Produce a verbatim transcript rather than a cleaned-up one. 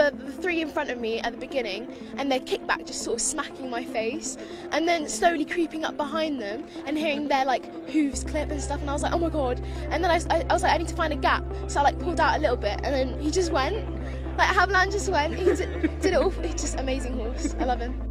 the, the three in front of me at the beginning, and their kickback just sort of smacking my face, and then slowly creeping up behind them and hearing their like hooves clip and stuff, and I was like, oh my god. And then I, I, I was like, I need to find a gap, so I like pulled out a little bit, and then he just went, like Haviland just went, he did, did it all, he's just amazing horse, I love him.